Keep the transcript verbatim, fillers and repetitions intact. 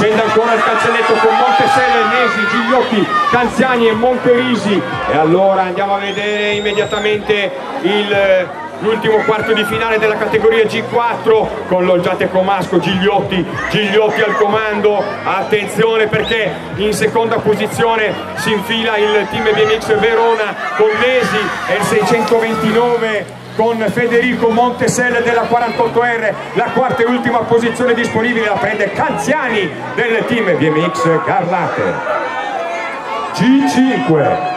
scende ancora il cancelletto con Monteselle, Nesi, Gigliotti, Canziani e Monterisi. E allora andiamo a vedere immediatamente il l'ultimo quarto di finale della categoria G quattro con Loggiate Comasco, Gigliotti, Gigliotti al comando. Attenzione perché in seconda posizione si infila il team B M X Verona con Nesi e il seicentoventinove con Federico Monteselle della quarantotto R. La quarta e ultima posizione disponibile la prende Canziani del team B M X Garlate. G cinque.